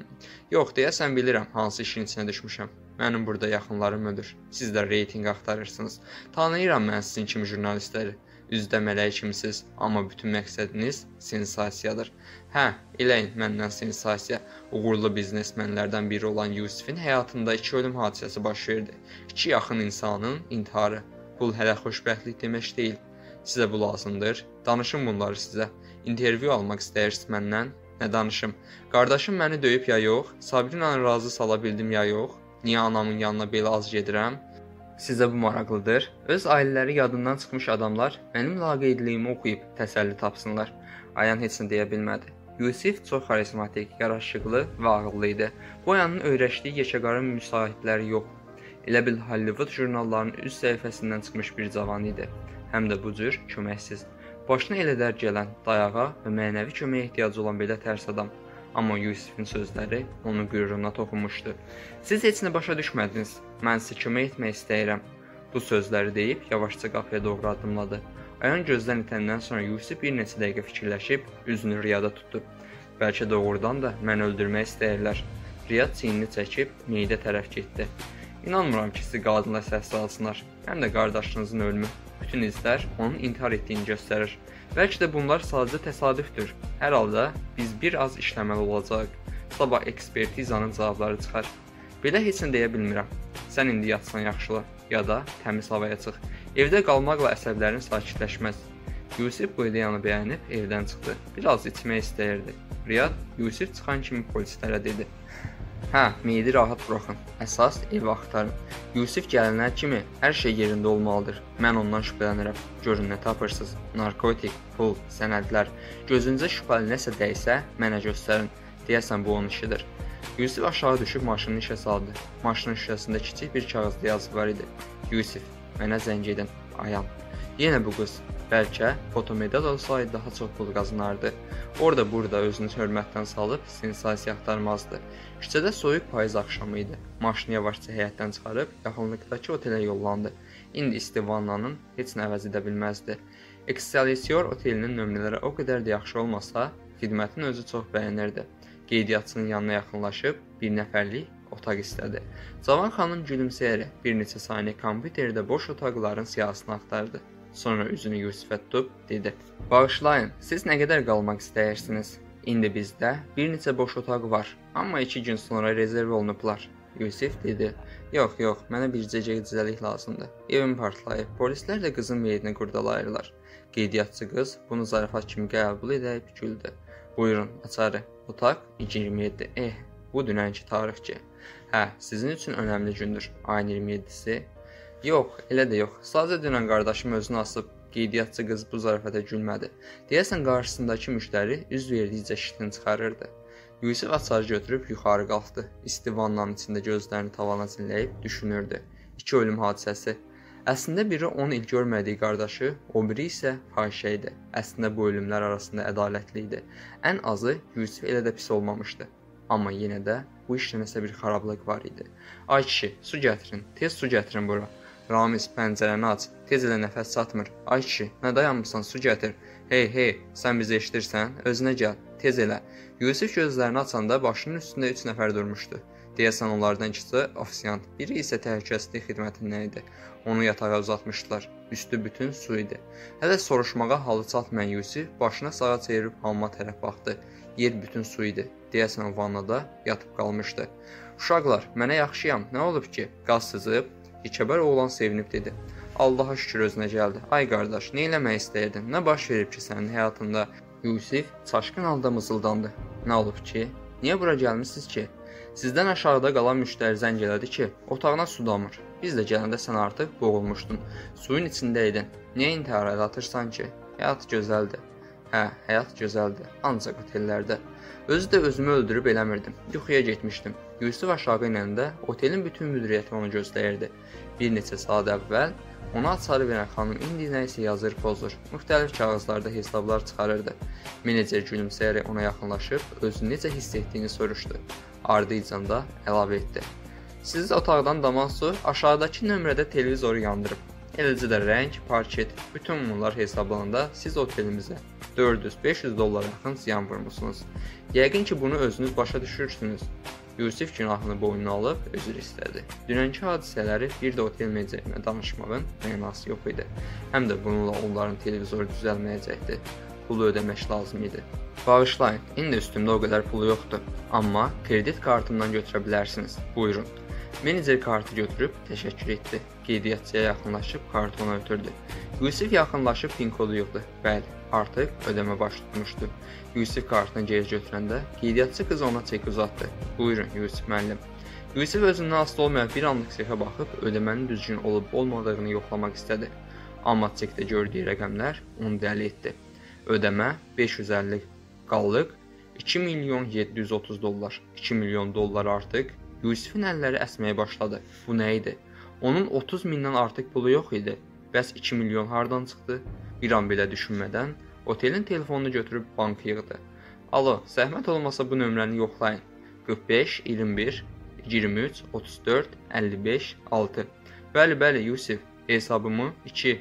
Speaker 1: Yox, deyəsən bilirəm hansı işin içinə düşmüşəm. Mənim burada yaxınlarım ölür. Siz də reytinq axtarırsınız. Tanıyıram mən sizin kimi jurnalistləri. Üzdə mələk kimisiz, amma bütün məqsədiniz sensasiyadır. Hə, eləyin məndən sensasiya. Uğurlu biznesmenlərdən biri olan Yusifin həyatında 2 ölüm hadisəsi baş verdi. 2 yaxın insanın intiharı. Bu hələ xoşbəxtlik demək deyil. Sizə bu lazımdır. Danışım bunları sizə. İntervyu almaq istəyirsiniz məndən? Nə danışım? Qardaşım məni döyüb ya yox? Sabrinanı razı sala bildim ya yox? Niyə anamın yanına belə az gedirəm? Sizə bu maraqlıdır. Öz ailələri yadından çıxmış adamlar mənim laqeydliyimi oxuyub təsəlli tapsınlar. Ayan heç nə deyə bilmədi. Yusif çox xarizmatik, yaraşıqlı və ağıllı idi. Bu Ayanın öyrəşdiyi yekəqara müsahibləri yox. Elə bil Hollywood jurnallarının üst səhifəsindən çıxmış bir cavan idi. Həm də bu cür köməksiz. Başına elə dərd gələn, dayağa və mənəvi köməyə ehtiyacı olan belə tərs adam. Amma Yusifin sözləri onun qüruruna toxunmuşdu. Siz heç nə başa düşmədiniz. Mən sizə kömək etmək istəyirəm. Bu sözləri deyib yavaşca qapıya doğru addımladı. Ayan gözdən itəndən sonra Yusif bir neçə dəqiqə fikirləşib üzünü Riyada tutdu. Bəlkə doğrudan da məni öldürmək istəyirlər. Riyad çiynini çəkib meyidə tərəf getdi. İnanmıram ki, sizi qadınla səs salsınlar. Həm də qardaşınızın ölümü. Bütün izlər onun intihar etdiyini göstərir. Bəlkə də bunlar sadəcə təsadüfdür. Hər halda biz bir az işləməli olacağıq. Sabah ekspertizanın cavabları çıxar. Belə heç nə deyə bilmirəm. Sən indi yatsan yaxşılar, ya da təmiz havaya çıx. Evdə qalmaqla əsəblərin sakitləşməz. Yusif bu ideyanı bəyənib evdən çıxdı. Biraz içmək istəyirdi. Riyad Yusif çıxan kimi polislərə dedi. Hə, meyidi rahat buraxın. Əsas evi axtarın. Yusif gələnlər kimi hər şey yerində olmalıdır. Mən ondan şübhələnirəm. Görün nə tapırsınız. Narkotik, pul, sənədlər. Gözünüzə şübhəli nəsə dəysə, mənə göstərin. Deyəsən bu onun işidir. Yusif aşağı düşüb maşını işə saldı. Maşının şüşəsində kiçik bir kağızda yazı var idi. Yusif, mənə zəng edin. Ayan. Yenə bu qız. Bəlkə fotomedal olsaydı daha çox pul qazanardı. Orada burada özünü hörmətdən salıb sensasiya axtarmazdı. Küçədə soyuq payız axşamı idi. Maşını yavaşca həyətdən çıxarıb yaxınlıqdakı otelə yollandı. İndi isti vannanın heç nə əvəz edə bilməzdi. Excelsior otelinin nömrələri o qədər də yaxşı olmasa, xidmətin özü çox bəyənirdi. Qeydiyyatçının yanına yaxınlaşıb bir nəfərlik otaq istədi. Cavan xanım gülümsəyərək bir neçə saniyə kompüterdə boş otaqların siyahısını axtardı. Sonra üzünü Yusifə tutub dedi. Bağışlayın, siz nə qədər qalmaq istəyirsiniz? İndi bizdə bir neçə boş otaq var, amma 2 gün sonra rezerv olunublar. Yusif dedi. Yox, mənə bircə gecəlik lazımdır. Evim partlayıb, polislər də qızın meyidini qurdalayırlar. Qeydiyyatçı qız bunu zarafat kimi qəbul edib güldü. Buyurun, açarı. Otaq 27. Bu dünənki tarix ki. Hə, sizin üçün önəmli gündür. Ayın 27-si. Yox, elə də yox. Sadəcə dünən qardaşım özünü asıb. Qeydiyyatçı qız bu zarafata gülmədi. Deyəsən qarşısındakı müştəri üz verdikcə şitlini çıxarırdı. Yusif açarı götürüb yuxarı qalxdı. İsti vannanın içində gözlərini tavana zilləyib düşünürdü. 2 ölüm hadisəsi. Əslində biri 10 il görmədiyi qardaşı, o biri isə fahişə idi. Əslində bu ölümlər arasında ədalətli idi. Ən azı Yusif elə də pis olmamışdı. Amma yenə də bu işdə nəsə bir xarablıq var idi. Ay kişi, su gətirin, tez su gətirin bura. Ramiz, pəncərəni aç, tez elə nəfəs çatmır. Ay kişi, nə dayanmısan, su gətir. Hey, sən bizi eşidirsən, özünə gəl, tez elə. Yusif gözlərini açanda başının üstündə 3 nəfər durmuşdu. Deyəsən onlardan ikisi ofisiant, biri isə təhlükəsizlik xidmətindən idi. Onu yatağa uzatmışdılar. Üstü bütün su idi. Hələ soruşmağa halı çatmayan Yusif başına sağa çevirib hamama tərəf baxdı. Yer bütün su idi. Deyəsən o vannada yatıb qalmışdı. Uşaqlar, mənə yaxşıyam. Nə olub ki? Qaz sızıb. Yekəbər oğlan sevinib dedi. Allaha şükür özünə gəldi. Ay qardaş, nə eləmək istəyirdin? Nə baş verib ki sənin həyatında? Yusif çaşqın halda mızıldandı. Nə olub ki? Niyə bura gəlmisiniz ki? Sizdən aşağıda qalan müştəri zəng elədi ki, otağına su damır. Biz də gələndə sən artıq boğulmuşdun. Suyun içində idin. Niyə intihar atırsan ki? Həyat gözəldir. Hə, həyat gözəldir. Ancaq otellərdə. Özü də özümü öldürüb eləmirdim. Yuxuya getmişdim. Yusif aşağı inəndə otelin bütün müdiriyyəti onu gözləyirdi. Bir neçə saat əvvəl ona açarı verən xanım indi nə isə yazır, pozur. Müxtəlif kağızlarda hesablar çıxarırdı. Menecer gülümsəyərək ona yaxınlaşıb özünü necə hiss etdiyini soruşdu. Ardıcıl da əlavə etdi. Siz otaqdan daman su aşağıdakı nömrədə televizoru yandırıb. Eləcə də rəng, parket, bütün bunlar hesablananda siz otelimizə 400-500 dollar yaxın ziyan vurmusunuz. Yəqin ki, bunu özünüz başa düşürsünüz. Yusif günahını boynuna alıb özür istədi. Dünənki hadisələri bir də otel menecerinə danışmağın mənası yox idi. Həm də bununla onların televizoru düzəlməyəcəkdi. Pulu ödəmək lazım idi. Bağışlayın, indi üstümdə o qədər pulu yoxdur. Amma kredit kartımdan götürə bilərsiniz. Buyurun. Menecer kartı götürüb təşəkkür etdi. Qeydiyyatçıya yaxınlaşıb kartı ona ötürdü. Yusif yaxınlaşıb pin kodu yığdı. Bəli, artıq ödəmə baş tutmuşdu. Yusif kartını geri götürəndə qeydiyyatçı qız ona çek uzatdı. Buyurun Yusif müəllim. Yusif özündən asılı olmayan bir anlıq çekə baxıb ödəmənin düzgün olub-olmadığını yoxlamaq istədi. Amma çekdə gördüyü rəqəmlər onu dəli etdi. Ödəmə 550 qallıq 2 milyon 730 dollar. 2 milyon dollar artıq. Yusifin əlləri əsməyə başladı. Bu nə idi? Onun 30 mindən artıq pulu yox idi. Bəs 2 milyon hardan çıxdı? Bir an belə düşünmədən otelin telefonunu götürüb banka yığdı. Alo, zəhmət olmasa bu nömrəni yoxlayın. 45 21 23 34 55 6. Bəli, Yusif, hesabımı 2.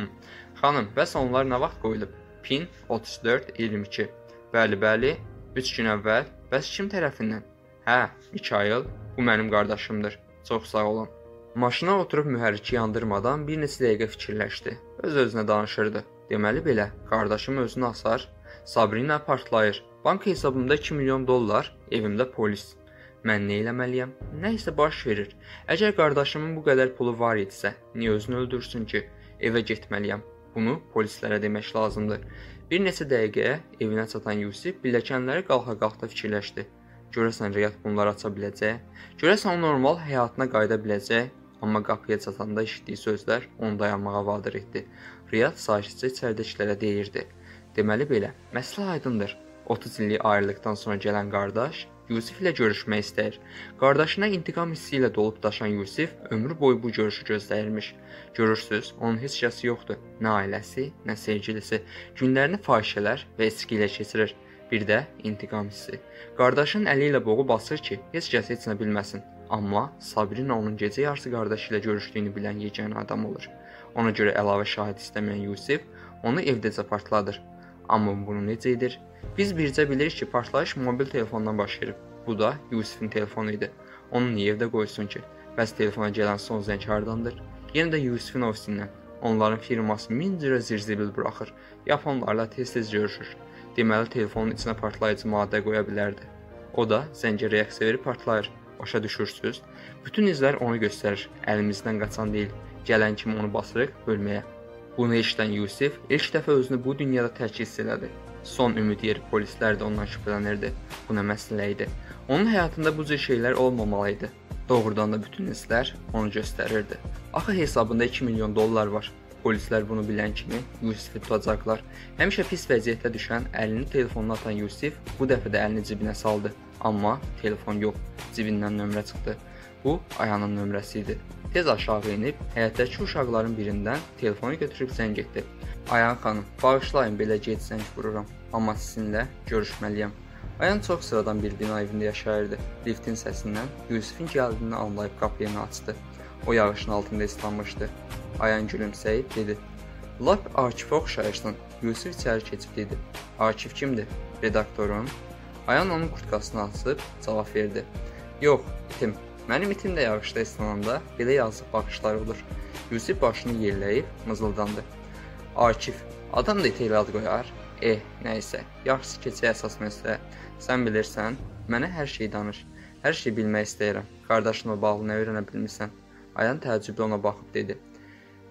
Speaker 1: Xanım, bəs onlar nə vaxt qoyulub? Pin 34 22. Bəli, 3 gün əvvəl. Bəs kim tərəfindən? Hə, Mikail, bu mənim qardaşımdır. Çox sağ olun. Maşına oturub mühərriki yandırmadan bir neçə dəqiqə fikirləşdi. Öz-özünə danışırdı. Deməli belə, qardaşım özünü asar, Sabrina partlayır. Banka hesabımda 2 milyon dollar, evimdə polis. Mən nə eləməliyəm? Nə isə baş verir. Əgər qardaşımın bu qədər pulu var idisə, niyə özünü öldürsün ki? Evə getməliyəm. Bunu polislərə demək lazımdır. Bir neçə dəqiqəyə evinə çatan Yusif pilləkənləri qalxa-qalxda fikirləşdi. Görəsən Riyad bunları aça biləcək? Görəsən o normal həyatına qayıda biləcək? Amma qapıya çatanda eşitdiyi sözlər onu dayanmağa vadar etdi. Riyad sakitcə içəridəkilərə deyirdi. Deməli belə, məsələ aydındır. 30 illik ayrılıqdan sonra gələn qardaş Yusif ilə görüşmək istəyir. Qardaşına intiqam hissi ilə dolub daşan Yusif ömrü boyu bu görüşü gözləyirmiş. Görürsüz, onun heç kəsi yoxdur. Nə ailəsi, nə sevgilisi. Günlərini fahişələr və içki ilə keçirir. Bir də intiqam hissi. Qardaşın əli ilə boğu basır ki, heç kəs heç nə bilməsin. Amma Sabrina onun gecə yarısı qardaşı ilə görüşdüyünü bilən yeganə adam olur. Ona görə əlavə şahid istəməyən Yusif onu evdəcə partladır. Amma bunu necə edir? Biz bircə bilirik ki, partlayış mobil telefondan baş verib. Bu da Yusifin telefonu idi. Onu niyə evdə qoysun ki? Bəs telefona gələn son zəng hardandır? Yenə də Yusifin ofisindən. Onların firması min cürə zirzibil buraxır. Yaponlarla tez-tez görüşür. Deməli, telefonun içinə partlayıcı maddə qoya bilərdi. O da zəngə reaksiya verib partlayır. Başa düşürsüz? Bütün izlər onu göstərir. Əlimizdən qaçan deyil. Gələn kimi onu basırıq bölməyə. Bunu eşidən Yusif ilk dəfə özünü bu dünyada tək hiss elədi. Son ümid yeri polislər də ondan şübhələnirdi. Bu nə məsələ idi? Onun həyatında bu cür şeylər olmamalıydı. Doğrudan da bütün izlər onu göstərirdi. Axı hesabında 2 milyon dollar var. Polislər bunu bilən kimi Yusifi tutacaqlar. Həmişə pis vəziyyətdə düşən, əlini telefonuna atan Yusif bu dəfə də əlini cibinə saldı. Amma telefon yox, cibindən nömrə çıxdı. Bu Ayanın nömrəsi idi. Tez aşağı enib həyətdəki uşaqların birindən telefonu götürüb zəng etdi. Ayan xanım, bağışlayın belə gec zəng vururam, amma sizinlə görüşməliyəm. Ayan çox sıradan bir bina evində yaşayırdı. Liftin səsindən Yusifin gəldiyini anlayıb qapıyı açdı. O yağışın altında islanmışdı. Ayan gülümsəyib dedi. Lap Akifə oxşayırsan. Yusif içəri keçib dedi. Akif kimdir? Redaktorun. Ayan onun kurtkasını açıb cavab verdi. Yox, itim. Mənim itim də yağışda islananda belə yazıq baxışlar olur. Yusif başını yelləyib mızıldandı. Akif, adam da itə ad qoyar. Nəysə, yaxşısı keçək əsas məsələ. Sən bilirsən, mənə hər şey danış. Hər şey bilmək istəyirəm. Qardaşınla bağlı nə öyrənə bilmirsən? Ayan təəccüblə ona baxıb dedi.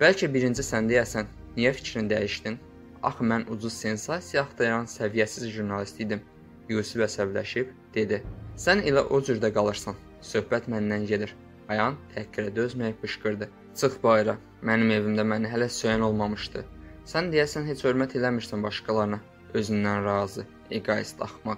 Speaker 1: Bəlkə birinci sən deyəsən, niyə fikrini dəyişdin? Axı mən ucuz sensasiya axtaran səviyyəsiz jurnalist idim. Yusif əsəbləşib dedi. Sən elə o cürdə qalırsan. Söhbət məndən gedir. Ayan təhqirə dözməyib qışqırdı. Çıx bayıra. Mənim evimdə məni hələ söyən olmamışdı. Sən deyəsən heç hörmət eləmirsən başqalarına. Özündən razı, egoist axmaq.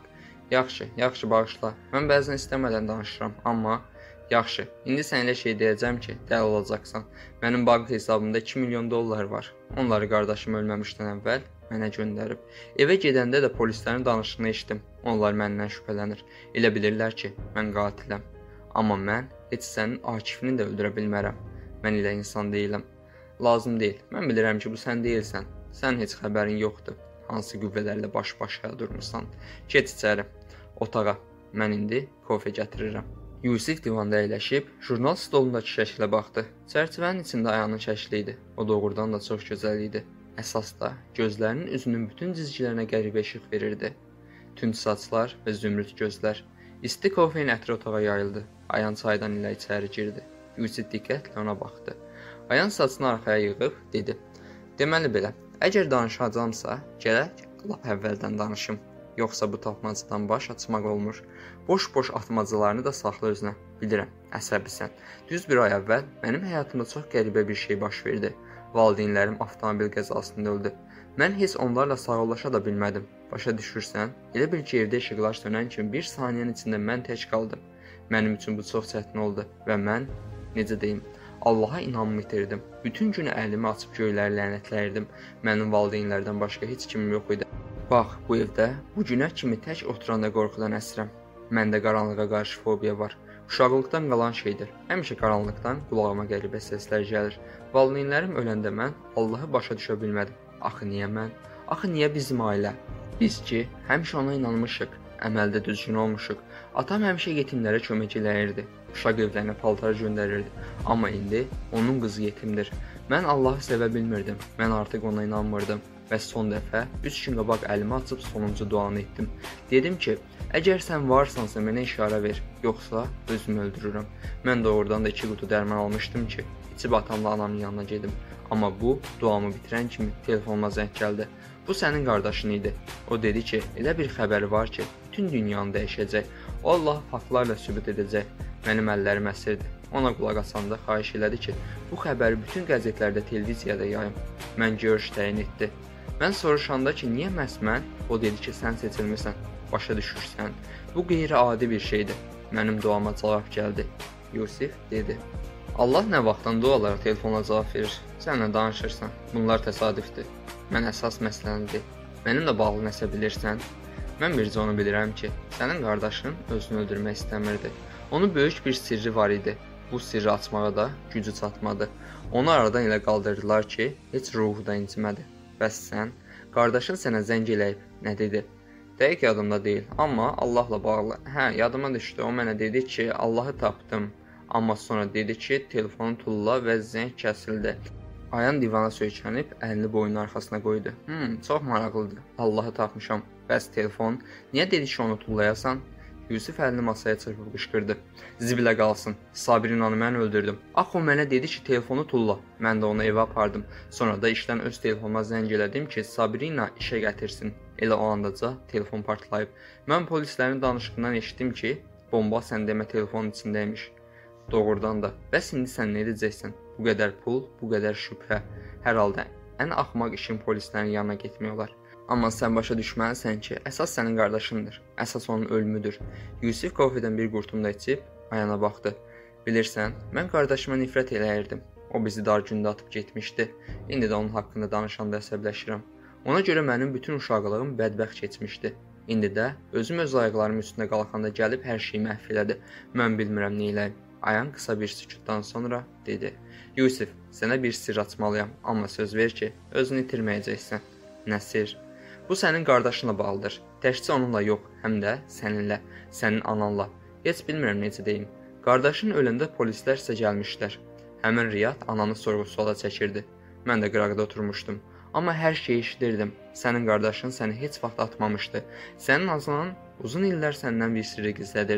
Speaker 1: Yaxşı bağışla. Mən bəzən istəmədən danışıram, amma yaxşı. İndi sən elə şey deyəcəm ki, dəli olacaqsan. Mənim bank hesabımda 2 milyon dollar var. Onları qardaşım ölməmişdən əvvəl mənə göndərib. Evə gedəndə də polislərin danışığını eşitdim. Onlar məndən şübhələnir. Elə bilirlər ki, mən qatiləm. Amma mən heç sənin Akifini də öldürə bilmərəm. Mən elə insan deyiləm. Lazım deyil. Mən bilirəm ki, bu sən deyilsən. Sən heç xəbərin yoxdur. Hansı qüvvələrlə baş-başa durmursan. Keç içəri, otağa. Mən indi kofe gətirirəm. Yusif divanda əyləşib, jurnal stolundakı şəklə baxdı. Çərçivənin içində Ayanın şəkli idi. O doğrudan da çox gözəl idi. Əsas da gözlərinin üzünün bütün cizgilərinə qəribə işıq verirdi. Tünd saçlar və zümrüd gözlər. İsti kofein ətri otağa yayıldı. Ayan çaydan ilə içəri girdi. Yusif diqqətlə ona baxdı. Ayan saçını arxaya yığıb dedi. Deməli belə, əgər danışacağamsa, gərək lap əvvəldən danışım. Yoxsa bu tapmacadan baş açmaq olmur. Boş-boş atmacalarını da saxla özünə. Bilirəm, əsəbisən. Düz bir ay əvvəl mənim həyatımda çox qəribə bir şey baş verdi. Valideynlərim avtomobil qəzasında öldü. Mən heç onlarla sağollaşa da bilmədim. Başa düşürsən? Elə bil ki, evdə işıqlar sönən kimi bir saniyənin içində mən tək qaldım. Mənim üçün bu çox çətin oldu və mən, necə deyim, Allaha inamımı itirdim. Bütün günü əlimi açıb göyləri lənətləyirdim. Mənim valideynlərdən başqa heç kimim yox idi. Bax, bu evdə bu günə kimi tək oturanda qorxudan əsirəm. Məndə qaranlığa qarşı fobiya var. Uşaqlıqdan qalan şeydir. Həmişə qaranlıqdan qulağıma qəribə səslər gəlir. Valideynlərim öləndə mən Allahı başa düşə bilmədim. Axı niyə mən? Axı niyə bizim ailə? Biz ki, həmişə ona inanmışıq, əməldə düzgün olmuşuq. Atam həmişə yetimlərə kömək eləyirdi. Uşaq evlərinə paltar göndərirdi. Amma indi onun qızı yetimdir. Mən Allahı sevə bilmirdim. Mən artıq ona inanmırdım. Və son dəfə 3 gün qabaq əlimi açıb sonuncu duanı etdim. Dedim ki, əgər sən varsansa mənə işarə ver, yoxsa özümü öldürürəm. Mən doğrudan da 2 qutu dərman almışdım ki, içib atamla anamın yanına gedim. Amma bu, duamı bitirən kimi telefonuma zəng gəldi. Bu sənin qardaşın idi. O dedi ki, elə bir xəbəri var ki, bütün dünyanı dəyişəcək. O Allah faktlarla sübut edəcək. Mənim əllərim əsirdi. Ona qulaq asanda xahiş elədi ki, bu xəbəri bütün qəzetlərdə, televiziyada yayım. Mən görüş təyin etdi. Mən soruşanda ki, niyə məhz mən? O dedi ki, sən seçilmisən. Başa düşürsən. Bu qeyri-adi bir şeydir. Mənim duama cavab gəldi. Yusif dedi. Allah nə vaxtdan dualara telefonla cavab verir. Sənlə danışırsan. Bunlar təsadüfdür. Mən əsas məsələnidir. Mənimlə bağlı nəsə bilirsən. Mən bircə onu bilirəm ki, sənin qardaşın özünü öldürmək istəmirdi. Onun böyük bir sirri var idi. Bu sirri açmağa da gücü çatmadı. Onu aradan elə qaldırdılar ki, heç ruhu da incimədi. Bəs sən, qardaşın sənə zəng eləyib, nə dedi? Dəqiq yadımda deyil, amma Allahla bağlı. Hə, yadıma düşdü, o mənə dedi ki, Allahı tapdım. Amma sonra dedi ki, telefonu tulla və zəng kəsildi. Ayan divana söykənib, əlini boynun arxasına qoydu. Çox maraqlıdır, Allahı tapmışam. Bəs telefon, niyə dedi ki, onu tullayasan? Yusif əlini masaya çırpıb qışqırdı. Zibilə qalsın, Sabrinanı mən öldürdüm. Axı o mənə dedi ki, telefonu tulla. Mən də onu evə apardım. Sonra da işdən öz telefonuma zəng elədim ki, Sabrina işə gətirsin. Elə o andaca telefon partlayıb. Mən polislərin danışığından eşitdim ki, bomba sən demə telefonun içindəymiş. Doğrudan da. Bəs indi sən nə edəcəksən? Bu qədər pul, bu qədər şübhə. Hər halda ən axmaq işin polislərin yanına getmək olar. Amma sən başa düşməlisən ki, əsas sənin qardaşındır. Əsas onun ölümüdür. Yusif kofedən bir qurtum da içib Ayana baxdı. Bilirsən, mən qardaşıma nifrət eləyirdim. O bizi dar gündə atıb getmişdi. İndi də onun haqqında danışanda əsəbləşirəm. Ona görə mənim bütün uşaqlığım bədbəxt keçmişdi. İndi də özüm öz ayaqlarım üstündə qalxanda gəlib hər şeyi məhv elədi. Mən bilmirəm nə eləyim. Ayan qısa bir sükutdan sonra dedi. Yusif, sənə bir sirr açmalıyam, amma söz ver ki, özünü itirməyəcəksən. Nə sirr? Bu sənin qardaşınla bağlıdır. Təkcə onunla yox, həm də səninlə, sənin ananla. Heç bilmirəm necə deyim. Qardaşın öləndə polislər isə gəlmişlər. Həmin Riyad ananı sorğu-suala çəkirdi. Mən də qıraqda oturmuşdum. Amma hər şeyi eşidirdim. Sənin qardaşın səni heç vaxt atmamışdı. Sənin anan uzun illər səndən bir sirri gizlədirdi.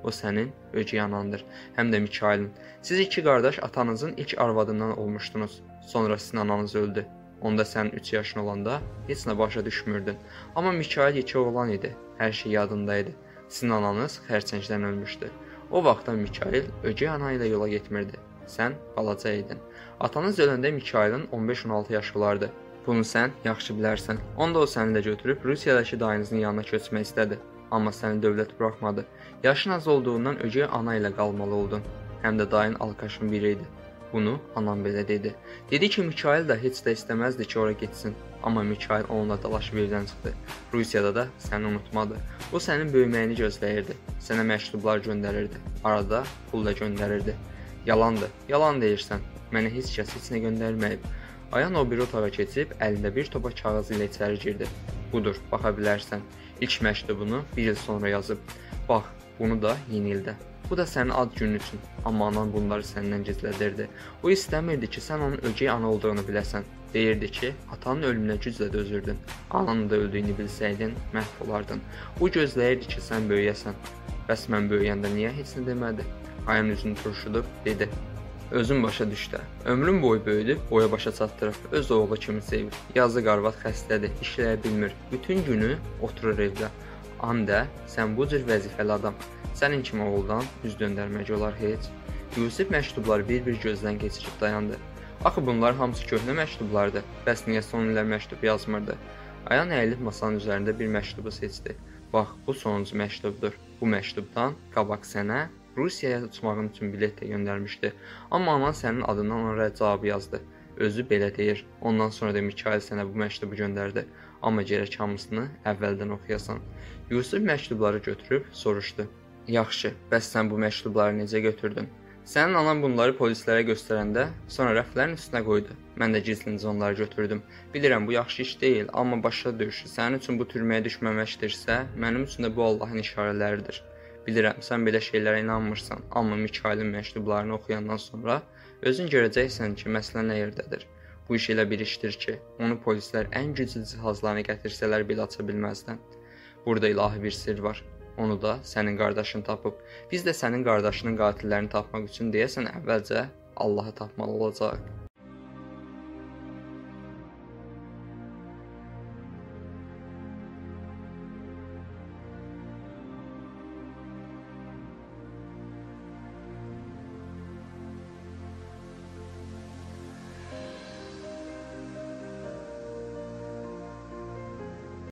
Speaker 1: O sənin ögey anandır, həm də Mikailin. Siz iki qardaş atanızın ilk arvadından olmuşdunuz. Sonra sizin ananız öldü. Onda sən 3 yaşın olanda heç nə başa düşmürdün. Amma Mikail yekə oğlan idi. Hər şey yadında idi. Sizin ananız xərçəngdən ölmüşdü. O vaxtdan Mikail ögey ana ilə yola getmirdi. Sən balaca idin. Atanız öləndə Mikailin 15-16 yaşı olardı. Bunu sən yaxşı bilərsən. Onda o səni də götürüb Rusiyadakı dayınızın yanına köçmək istədi. Amma səni dövlət buraxmadı. Yaşın az olduğundan ögey ana ilə qalmalı oldun. Həm də dayın alkaşın biri idi. Bunu anam belə dedi. Dedi ki, Mikail də heç də istəməzdi ki, ora getsin. Amma Mikail onunla dalaşıb evdən çıxdı. Rusiyada da səni unutmadı. O sənin böyüməyini gözləyirdi. Sənə məktublar göndərirdi. Arada pul da göndərirdi. Yalandır, yalan deyirsən. Mənə heç kəs heç nə göndərməyib. Ayan o bir otağa keçib, əlində bir topa kağız ilə içəri girdi. Budur, baxa bilərsən. İlk məktubunu bir il sonra yazıb. Bax, bunu da yeni ildə. Bu da sənin ad günün üçün. Amma anan bunları səndən gizlədirdi. O istəmirdi ki, sən onun ögey ana olduğunu biləsən. Deyirdi ki, atanın ölümünə güclə dözürdün. Ananın da öldüyünü bilsəydin, məhv olardın. O gözləyirdi ki, sən böyüyəsən. Bəs mən böyüyəndə niyə heç nə demədi? Ayan üzünü turşudub, dedi. Özün başa düşdə. Ömrüm boyu böyüdüb, boya başa çatdırıb, öz oğlu kimi sevir. Yazıq arvad xəstədir, işləyə bilmir. Bütün günü oturur evdə. Andə, sən bu cür vəzifəli adam. Sənin kimi oğuldan üz döndərmək olar heç. Yusif məktubları bir-bir gözdən keçirib dayandı. Axı bunlar hamısı köhnə məktublardır. Bəs niyə son illər məktub yazmırdı? Ayan əyilib masanın üzərində bir məktubu seçdi. Bax, bu sonuncu məktubdur. Bu məktubdan qabaq sənə Rusiyaya uçmağın üçün bilet də göndərmişdi. Amma anan sənin adından ona cavab yazdı. Özü belə deyir. Ondan sonra da Mikail sənə bu məktubu göndərdi. Amma gərək hamısını əvvəldən oxuyasan. Yusif məktubları götürüb soruşdu. Yaxşı, bəs sən bu məktubları necə götürdün? Sənin anan bunları polislərə göstərəndə, sonra rəflərin üstünə qoydu. Mən də gizlincə onları götürdüm. Bilirəm, bu yaxşı iş deyil, amma başa düşür. Sənin üçün bu türməyə düşməməkdirsə, mənim üçün də bu Allahın işarələridir. Bilirəm, sən belə şeylərə inanmırsan, amma Mikailin məktublarını oxuyandan sonra özün görəcəksən ki, məsələ nə yerdədir. Bu iş elə bir işdir ki, onu polislər ən güclü cihazlarını gətirsələr belə aça bilməzdən. Burada ilahi bir sirr var. Onu da sənin qardaşın tapıb. Biz də sənin qardaşının qatillərini tapmaq üçün deyəsən əvvəlcə Allahı tapmalı olacaq.